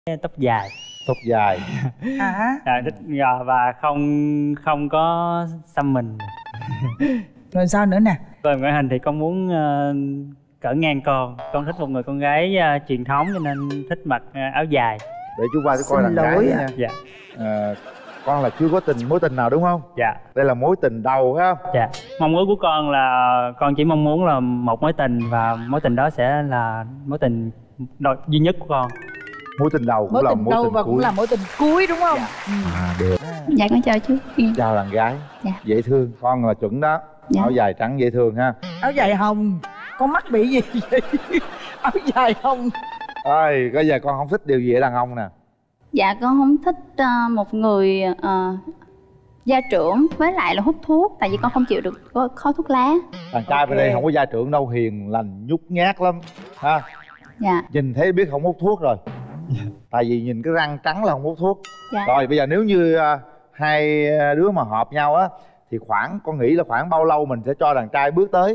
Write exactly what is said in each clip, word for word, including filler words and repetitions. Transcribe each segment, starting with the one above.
tóc dài. Tóc dài. À, À, thích và không không có xăm mình. rồi sao nữa nè? Về ngoại hình thì con muốn uh, cỡ ngang con. Con thích một người con gái uh, truyền thống cho nên thích mặc uh, áo dài. Để chú qua chú coi Xin đàn gái lỗi nha. ạ. Dạ. À, con là chưa có tình mối tình nào đúng không? Dạ. Đây là mối tình đầu phải không? Dạ. Mong ước của con là con chỉ mong muốn là một mối tình và mối tình đó sẽ là mối tình đôi, duy nhất của con. Mối tình đầu cũng Mối là tình mối đầu tình và cuối. cũng là mối tình cuối đúng không? Dạ. Ừ. À, được. Dạ con chào chú. Chào đàn gái. Dạ. Dễ thương. Con là chuẩn đó. Dạ. Áo dài trắng dễ thương ha. Áo dài hồng. Con mắc bị gì vậy? Áo dài hồng. Ơi, bây giờ con không thích điều gì ở đàn ông nè? Dạ con không thích uh, một người uh, gia trưởng với lại là hút thuốc. Tại vì con không chịu được khói thuốc lá. Đàn trai Ok. bên đây không có gia trưởng đâu, hiền lành nhút nhát lắm ha. Dạ. Nhìn thấy biết không hút thuốc rồi. Tại vì nhìn cái răng trắng là không hút thuốc. Dạ. Rồi bây giờ nếu như uh, hai đứa mà hợp nhau á thì khoảng con nghĩ là khoảng bao lâu mình sẽ cho đàn trai bước tới?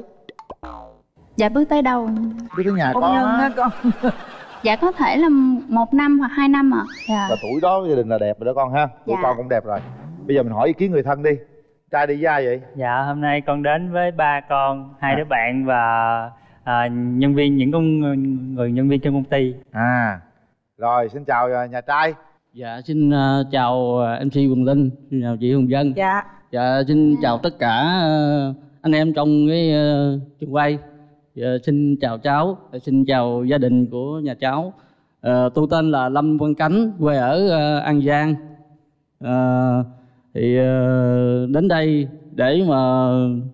Dạ bước tới đâu? Bước tới nhà Hôn con nhân á. á con. Dạ có thể là một năm hoặc hai năm ạ. Dạ. Và tuổi đó gia đình là đẹp rồi đó con ha. Tuổi Dạ. con cũng đẹp rồi. Bây giờ mình hỏi ý kiến người thân đi. Trai đi với ai vậy? Dạ, hôm nay con đến với ba con, hai À. đứa bạn và à, nhân viên, những con người nhân viên trong công ty. À. Rồi xin chào uh, nhà trai. Dạ xin uh, chào uh, em xê Quỳnh Linh, xin chào chị Hồng Vân. Dạ. Dạ xin chào tất cả uh, anh em trong cái uh, trường quay. Dạ, xin chào cháu, xin chào gia đình của nhà cháu. Uh, tôi tên là Lâm Văn Cánh, quê ở uh, An Giang. Uh, thì uh, đến đây để mà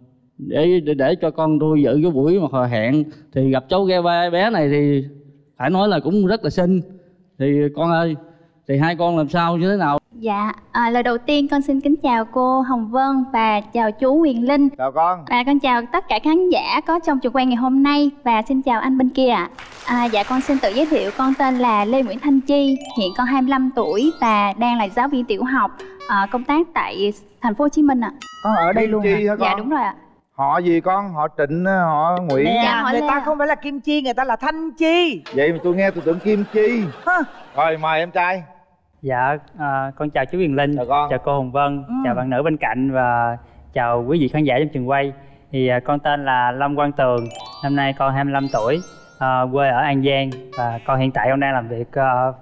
để, để để cho con tôi dự cái buổi mà hò hẹn thì gặp cháu ghe ba bé này thì phải nói là cũng rất là xinh. Thì con ơi, thì hai con làm sao như thế nào? Dạ, à, lời đầu tiên con xin kính chào cô Hồng Vân và chào chú Huyền Linh. Chào con. Và con chào tất cả khán giả có trong trường quay ngày hôm nay. Và xin chào anh bên kia ạ. À, dạ con xin tự giới thiệu, con tên là Lê Nguyễn Thanh Chi. Hiện con hai mươi lăm tuổi và đang là giáo viên tiểu học, à, công tác tại thành phố Hồ Chí Minh ạ. Con ở đây luôn hả? Chi hả con? Dạ đúng rồi ạ. Họ gì con? Họ Trịnh, họ Nguyễn. Nè, Dạ, hỏi người Lê ta ạ. không phải là Kim Chi, người ta là Thanh Chi. Vậy mà tôi nghe tôi tưởng Kim Chi. Hả? Rồi mời em trai. Dạ, à, con chào chú Huyền Linh, Chào con. chào cô Hồng Vân, Ừ. chào bạn nữ bên cạnh và chào quý vị khán giả trong trường quay. Thì à, con tên là Lâm Quang Tường, năm nay con hai mươi lăm tuổi, à, quê ở An Giang và con hiện tại con đang làm việc à,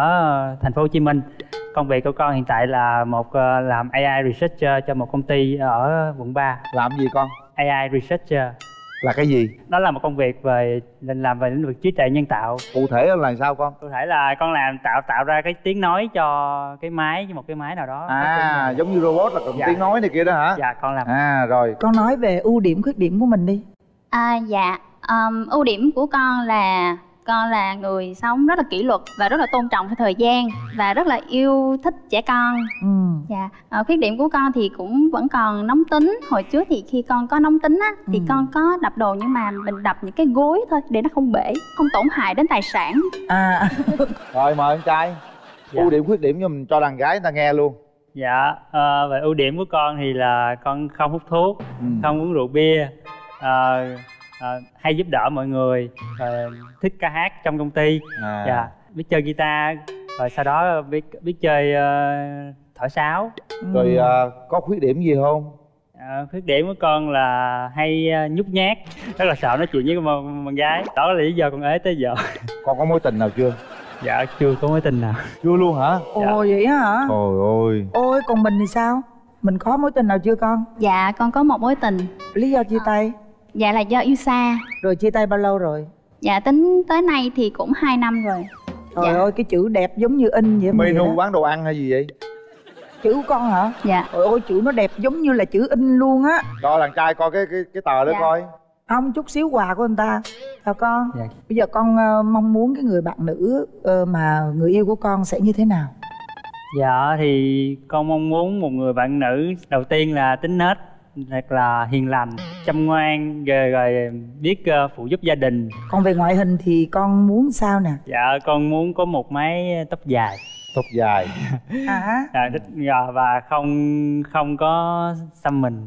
ở thành phố Hồ Chí Minh. Công việc của con hiện tại là một à, làm a i researcher cho một công ty ở quận ba. Làm gì con? a i researcher Là cái gì? đó là một công việc về làm về lĩnh vực trí tuệ nhân tạo. Cụ thể là sao con? Cụ thể là con làm tạo tạo ra cái tiếng nói cho cái máy, một cái máy nào đó. À, giống như robot là cần Dạ. tiếng nói này kia đó hả? Dạ con làm. À rồi. Con nói về ưu điểm khuyết điểm của mình đi. À, dạ, um, ưu điểm của con là con là người sống rất là kỷ luật và rất là tôn trọng cái thời gian và rất là yêu thích trẻ con. Ừ. Dạ, à, khuyết điểm của con thì cũng vẫn còn nóng tính. Hồi trước thì khi con có nóng tính á thì Ừ. con có đập đồ, nhưng mà mình đập những cái gối thôi để nó không bể, không tổn hại đến tài sản. À. Rồi mời em trai. Dạ. Ưu điểm khuyết điểm cho mình cho đàn gái người ta nghe luôn. Dạ, ờ, về ưu điểm của con thì là con không hút thuốc, Ừ. không uống rượu bia, ờ, ờ, hay giúp đỡ mọi người, ờ, thích ca hát trong công ty, À. dạ, biết chơi guitar, rồi sau đó biết biết chơi ờ, thổi sáo. Rồi à, có khuyết điểm gì không? Ờ, khuyết điểm của con là hay ờ, nhút nhát, rất là sợ nói chuyện với con, con gái. Đó là lý do con ế tới giờ. Con có mối tình nào chưa? Dạ chưa có mối tình nào. Chưa luôn hả? Ồ vậy á hả? Trời ơi. Ôi còn mình thì sao? Mình có mối tình nào chưa con? Dạ, con có một mối tình. Lý do chia tay? Dạ là do yêu xa. Rồi chia tay bao lâu rồi? Dạ tính tới nay thì cũng hai năm rồi. Trời Dạ. ơi cái chữ đẹp giống như in vậy mà. Menu bán đồ ăn hay gì vậy? Chữ của con hả? Dạ. Trời ơi chữ nó đẹp giống như là chữ in luôn á. Cho đàn trai coi cái cái cái tờ đó Dạ. coi. Không, chút xíu quà của anh ta. Chào con. Dạ. Bây giờ con ờ, mong muốn cái người bạn nữ ờ, mà người yêu của con sẽ như thế nào? Dạ thì con mong muốn một người bạn nữ đầu tiên là tính nết, thật là hiền lành, chăm ngoan, rồi, rồi biết uh, phụ giúp gia đình. Còn về ngoại hình thì con muốn sao nè? Dạ con muốn có một mái tóc dài. Tóc dài. À, Dạ, thích dạ, và không không có xăm mình.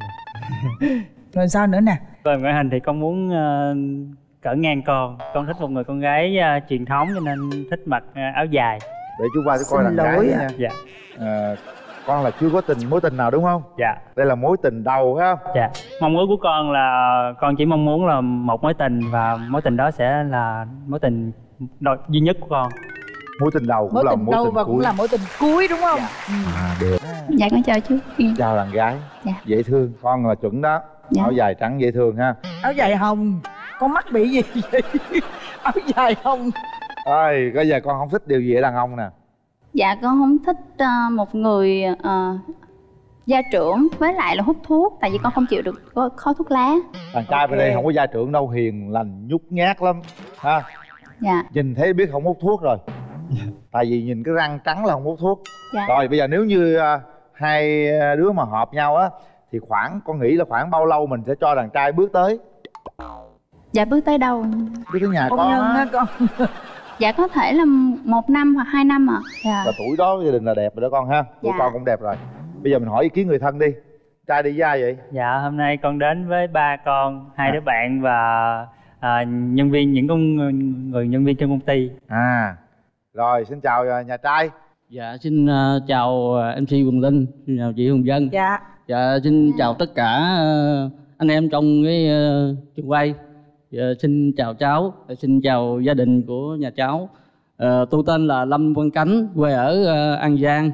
rồi sao nữa nè? Về ngoại hình thì con muốn uh, cỡ ngang con. Con thích một người con gái uh, truyền thống cho nên thích mặc uh, áo dài. để chú qua chú coi Xin đàn gái lỗi nữa ạ. nha. Dạ. À, con là chưa có tình mối tình nào đúng không? Dạ. Đây là mối tình đầu phải không? Dạ. Mong ước của con là con chỉ mong muốn là một mối tình, và mối tình đó sẽ là mối tình đôi duy nhất của con. Mối tình đầu cũng Mối là tình mối đầu tình và cuối. cũng là mối tình cuối đúng không? Dạ. Ừ. À được. Dạ con chào chú. Chào đàn gái. Dạ. Dễ thương, con là chuẩn đó. Dạ. Áo dài trắng dễ thương ha. Áo dài hồng, con mắc bị gì vậy? Áo dài hồng. Ơi, có giờ con không thích điều gì ở đàn ông nè? Dạ con không thích ờ, một người ờ, gia trưởng với lại là hút thuốc, tại vì con không chịu được có- khói thuốc lá. Đàn trai bên đây Ok. không có gia trưởng đâu, hiền lành nhút nhát lắm ha. Dạ. Nhìn thấy biết không hút thuốc rồi. Tại vì nhìn cái răng trắng là không hút thuốc. Dạ. Rồi bây giờ nếu như à, hai đứa mà hợp nhau á thì khoảng con nghĩ là khoảng bao lâu mình sẽ cho đàn trai bước tới Dạ bước tới đâu? bước tới nhà Công con nhân á? á con. Dạ có thể là một năm hoặc hai năm ạ. Dạ. Và tuổi đó gia đình là đẹp rồi đó con ha. Tuổi Dạ. con cũng đẹp rồi. Bây giờ mình hỏi ý kiến người thân đi. Trai đi với ai vậy? Dạ, hôm nay con đến với ba con, hai À. đứa bạn và à, nhân viên, những con người nhân viên trong công ty. À rồi, xin chào à, nhà trai. Dạ xin ờ, chào em xê Quỳnh Linh, xin chào chị Hồng Vân. Dạ. Dạ xin chào tất cả ờ, anh em trong cái ờ, trường quay. Dạ, xin chào cháu, dạ, xin chào gia đình của nhà cháu. Ờ, tôi tên là Lâm Quang Cánh, quê ở ờ, An Giang.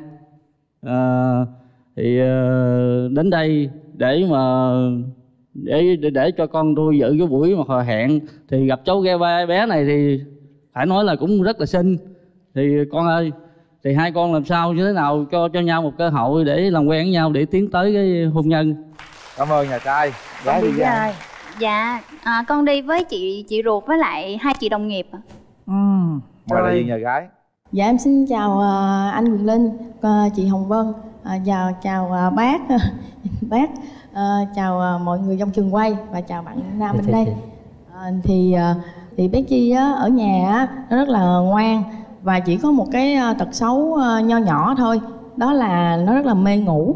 Ờ, thì ờ, đến đây để mà để, để để cho con tôi dự cái buổi mà hò hẹn, thì gặp cháu ghe ba bé này thì phải nói là cũng rất là xinh. Thì con ơi, thì hai con làm sao như thế nào cho cho nhau một cơ hội để làm quen với nhau để tiến tới cái hôn nhân. Cảm ơn nhà trai. Con Gái đi với ai? Dạ à, con đi với chị chị ruột với lại hai chị đồng nghiệp ạ. Ừ. Mời đại Rồi. diện nhà gái. Dạ em xin chào à, anh Quyền Linh, à, chị Hồng Vân, à, chào chào à, bác, bác, à, chào à, mọi người trong trường quay và chào bạn Nam bên đây. À, thì à, thì bé Chi á, ở nhà á, nó rất là ngoan và chỉ có một cái à, tật xấu à, nho nhỏ thôi, đó là nó rất là mê ngủ.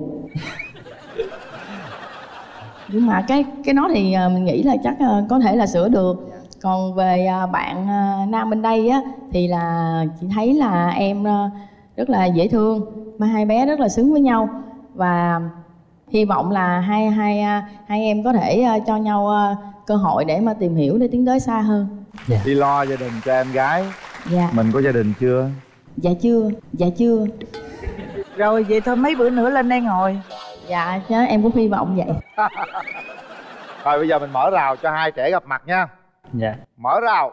Nhưng mà cái cái đó thì à, mình nghĩ là chắc à, có thể là sửa được. Còn về à, bạn à, Nam bên đây á thì là chị thấy là em à, rất là dễ thương, mà hai bé rất là xứng với nhau và hy vọng là hai hai à, hai em có thể à, cho nhau à, cơ hội để mà tìm hiểu để tiến tới xa hơn. Đi lo gia đình cho em gái. Dạ. Mình có gia đình chưa? Dạ chưa, dạ chưa. Rồi vậy thôi, mấy bữa nữa lên đây ngồi. Dạ chứ em cũng hy vọng vậy. Rồi bây giờ mình mở rào cho hai trẻ gặp mặt nha. Dạ. Mở rào.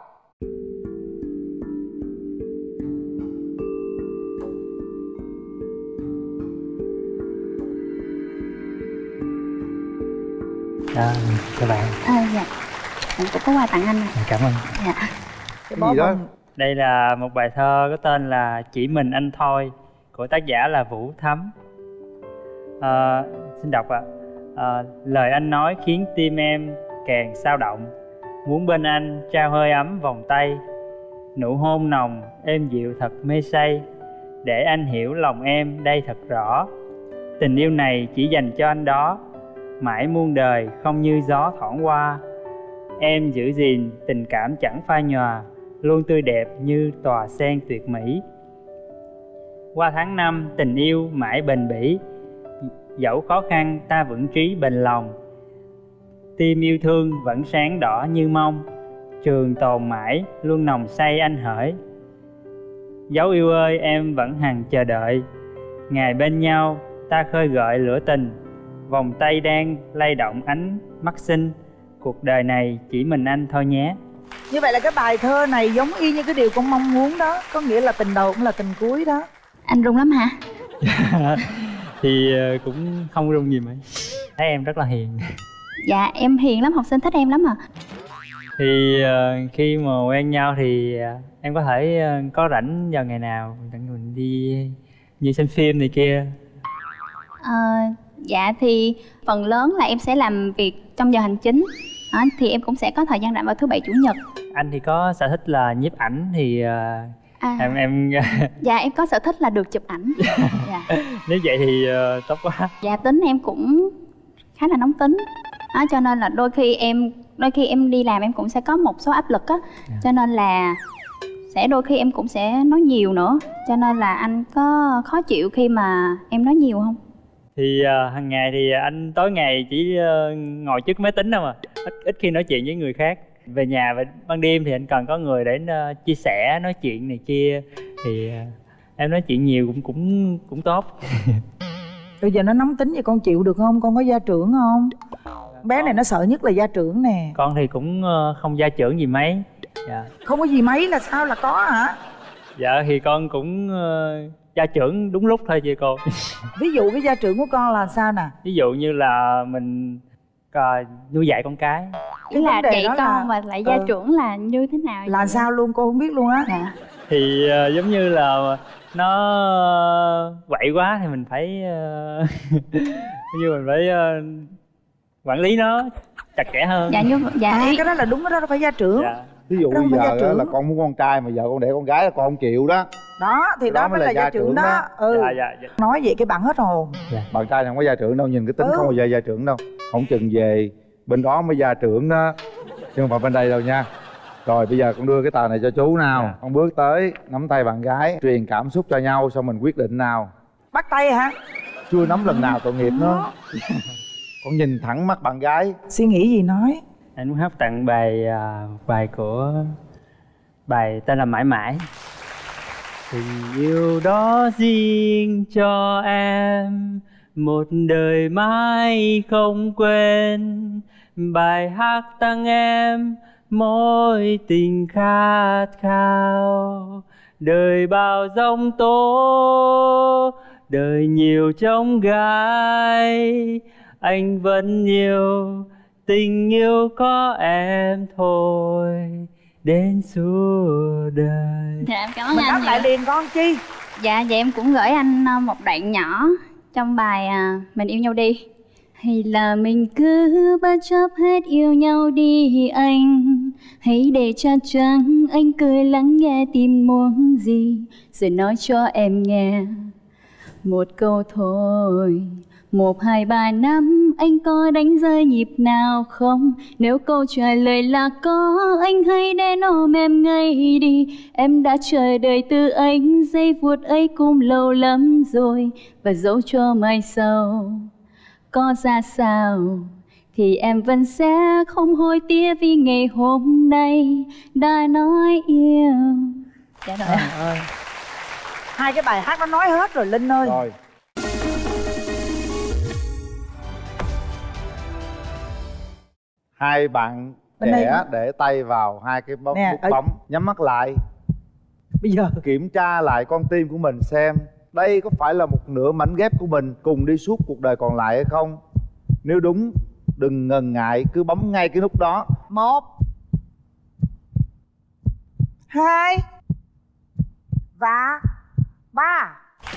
À, các bạn, À, dạ. Em cũng có quà tặng anh. cảm ơn. Dạ. Cái Cái bó gì đó? bông. Đây là một bài thơ có tên là Chỉ Mình Anh Thôi, của tác giả là Vũ Thắm. À, xin đọc ạ. À, lời anh nói khiến tim em càng sao động, muốn bên anh trao hơi ấm vòng tay, nụ hôn nồng êm dịu thật mê say, để anh hiểu lòng em đây thật rõ. Tình yêu này chỉ dành cho anh đó, mãi muôn đời không như gió thoảng qua. Em giữ gìn tình cảm chẳng phai nhòa, luôn tươi đẹp như tòa sen tuyệt mỹ. Qua tháng năm tình yêu mãi bền bỉ, dẫu khó khăn ta vững trí bền lòng. Tim yêu thương vẫn sáng đỏ như mong, trường tồn mãi luôn nồng say anh hỡi. Dấu yêu ơi em vẫn hằng chờ đợi, ngày bên nhau ta khơi gợi lửa tình. Vòng tay đang lay động ánh mắt xinh, cuộc đời này chỉ mình anh thôi nhé. Như vậy là cái bài thơ này giống y như cái điều con mong muốn đó. Có nghĩa là tình đầu cũng là tình cuối đó. Anh run lắm hả? Thì ờ, cũng không rung gì mấy. Thấy em rất là hiền. Dạ em hiền lắm, học sinh thích em lắm à. Thì ờ, khi mà quen nhau thì ờ, em có thể ờ, có rảnh vào ngày nào tụi mình đi như xem phim này kia. Ờ, dạ thì phần lớn là em sẽ làm việc trong giờ hành chính. Đó, thì em cũng sẽ có thời gian rảnh vào thứ bảy chủ nhật. Anh thì có sở thích là nhiếp ảnh thì ờ, À, em em dạ em có sở thích là được chụp ảnh. Dạ. nếu vậy thì ờ, tốt quá. Dạ tính em cũng khá là nóng tính. Đó, cho nên là đôi khi em đôi khi em đi làm em cũng sẽ có một số áp lực á. Cho nên là sẽ đôi khi em cũng sẽ nói nhiều nữa, cho nên là anh có khó chịu khi mà em nói nhiều không? Thì uh, hàng ngày thì anh tối ngày chỉ uh, ngồi trước máy tính đâu mà ít, ít khi nói chuyện với người khác. Về nhà và ban đêm thì anh cần có người để uh, chia sẻ, nói chuyện này kia. Thì uh, em nói chuyện nhiều cũng cũng cũng tốt. Bây giờ nó nóng tính vậy con chịu được không? Con có gia trưởng không? Bé này nó sợ nhất là gia trưởng nè. Con thì cũng uh, không gia trưởng gì mấy. Dạ. Không có gì mấy là sao là có hả? Dạ thì con cũng uh, gia trưởng đúng lúc thôi chị cô. Ví dụ cái gia trưởng của con là sao nè? Ví dụ như là mình uh, nuôi dạy con cái. Ý là dạy con là... mà lại gia ừ. trưởng là như thế nào? Là sao luôn cô không biết luôn á. Dạ. Thì uh, giống như là nó quậy quá thì mình phải uh, như mình phải uh, quản lý nó chặt chẽ hơn. Dạ như dạ À, ý... cái đó là đúng, cái đó đâu phải gia trưởng. Dạ. Ví dụ Đâu bây phải gia giờ trưởng. là con muốn con trai mà giờ con để con gái là con không chịu đó. Đó thì đó, đó mới là, là gia trưởng đó, đó. Ừ. Dạ, dạ, dạ. Nói vậy cái bạn hết hồn. Dạ. Bạn trai không có gia trưởng đâu, nhìn cái tính Ừ. không bao giờ gia trưởng đâu. Không chừng về bên đó mới gia trưởng đó, chứ không phải bên đây đâu nha. Rồi bây giờ con đưa cái tờ này cho chú nào. Dạ. Con bước tới nắm tay bạn gái, truyền cảm xúc cho nhau, xong mình quyết định nào. Bắt tay hả? Chưa nắm lần nào tội nghiệp nữa. Con nhìn thẳng mắt bạn gái. Suy nghĩ gì nói. Anh muốn hát tặng bài uh, bài của bài tên là Mãi Mãi. Tình yêu đó riêng cho em, một đời mãi không quên. Bài hát tặng em mối tình khát khao. Đời bao giông tố, đời nhiều chông gai, anh vẫn nhiều tình yêu có em thôi đến suốt đời. Dạ em cảm ơn Mình anh đáp lại nhiều. liền con chi. Dạ vậy em cũng gửi anh uh, một đoạn nhỏ trong bài uh, Mình Yêu Nhau Đi. Hay là mình cứ bất chấp hết yêu nhau đi anh. Hãy để cho trắng anh cười lắng nghe tim muốn gì, rồi nói cho em nghe một câu thôi. Một, hai, ba, năm, anh có đánh rơi nhịp nào không? Nếu câu trả lời là có, anh hãy đến ôm em ngay đi. Em đã chờ đợi từ anh, giây phút ấy cũng lâu lắm rồi. Và dẫu cho mai sau có ra sao thì em vẫn sẽ không hối tiếc, vì ngày hôm nay đã nói yêu. Dạ rồi. Trời ơi. Hai cái bài hát nó nói hết rồi Linh ơi. Rồi. Hai bạn Bên trẻ đây. để tay vào hai cái bóng Nè, nút ở- bóng, nhắm mắt lại, Bây giờ kiểm tra lại con tim của mình xem đây có phải là một nửa mảnh ghép của mình cùng đi suốt cuộc đời còn lại hay không. Nếu đúng, đừng ngần ngại, cứ bấm ngay cái nút đó. một, hai và ba.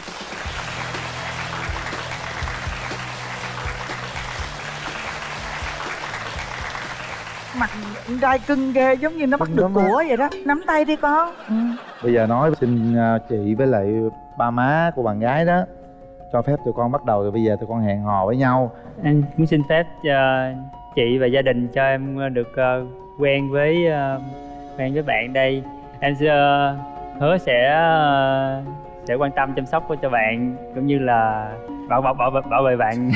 Mặt con trai cưng ghê, giống như nó bắt Cưng được lắm á. của vậy đó. Nắm tay đi con. Ừ. Bây giờ nói xin uh, chị với lại ba má của bạn gái đó cho phép tụi con bắt đầu từ bây giờ tụi con hẹn hò với nhau. Anh muốn xin phép cho chị và gia đình cho em được uh, quen với uh, quen với bạn đây. Em sẽ uh, hứa sẽ uh, sẽ quan tâm chăm sóc cho bạn cũng như là bảo bảo bảo bảo vệ bạn.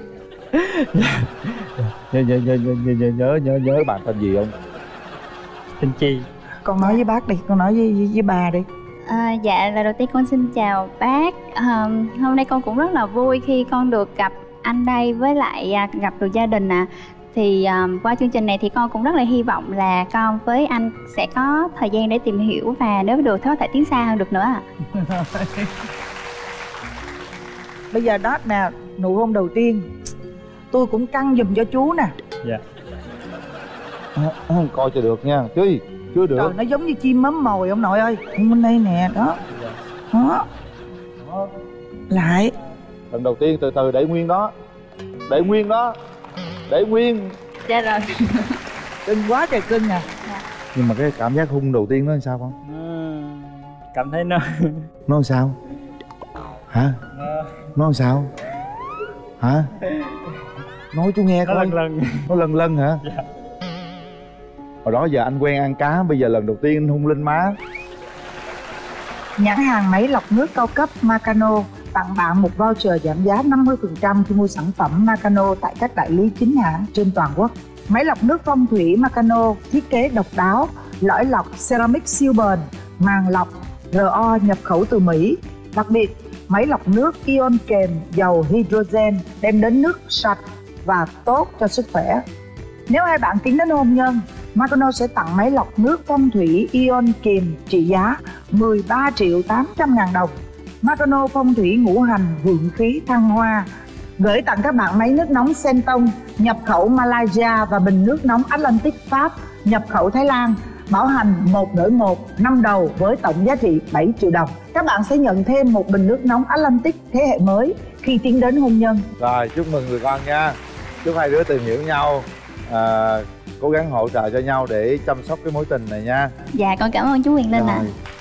Nhớ nhớ nhớ nhớ nhớ nhớ nhớ nhớ bạn tên gì không? Tên Chi. Con nói với bác đi, con nói với, với, với bà đi. À, dạ lời đầu tiên con xin chào bác. À, hôm nay con cũng rất là vui khi con được gặp anh đây với lại à, gặp được gia đình ạ. À. Thì à, qua chương trình này thì con cũng rất là hy vọng là con với anh sẽ có thời gian để tìm hiểu và nếu được thì có thể tiến xa hơn được nữa ạ. À. Bây giờ đó nè, nụ hôn đầu tiên tôi cũng căng giùm cho chú nè. Dạ. À, coi cho được nha, chứ chưa được. Trời, nó giống như chim mắm mồi ông nội ơi. Hôn bên đây nè, đó. Đó. Lại. Lần đầu tiên từ từ để nguyên đó, để nguyên đó, để nguyên. Dạ rồi. Cưng quá trời cưng nè. Nhưng mà cái cảm giác hung đầu tiên nó làm sao con? Cảm thấy nó Nó làm sao? Hả? Nó làm sao? Hả? Nói chú nghe nó coi. lần lần. Nó lần lần hả? Dạ. Hồi đó giờ anh quen ăn cá, bây giờ lần đầu tiên anh hung lên má. Nhãn hàng máy lọc nước cao cấp Makano tặng bạn một voucher giảm giá năm mươi phần trăm khi mua sản phẩm Makano tại các đại lý chính hãng trên toàn quốc. Máy lọc nước phong thủy Makano thiết kế độc đáo, lõi lọc ceramic siêu bền, màng lọc rờ o nhập khẩu từ Mỹ. Đặc biệt, máy lọc nước ion kèm dầu hydrogen đem đến nước sạch và tốt cho sức khỏe. Nếu hai bạn tiến đến hôn nhân, Makano sẽ tặng máy lọc nước phong thủy ion kèm trị giá mười ba triệu tám trăm ngàn đồng. Makano phong thủy ngũ hành vượng khí thăng hoa gửi tặng các bạn máy nước nóng Senton nhập khẩu Malaysia và bình nước nóng Atlantic Pháp nhập khẩu Thái Lan, bảo hành một đổi một năm đầu với tổng giá trị bảy triệu đồng. Các bạn sẽ nhận thêm một bình nước nóng Atlantic thế hệ mới khi tiến đến hôn nhân. Rồi, chúc mừng người con nha. Chúc hai đứa tìm hiểu nhau, à, cố gắng hỗ trợ cho nhau để chăm sóc cái mối tình này nha. Dạ con cảm ơn chú Quyền Linh ạ. Rồi.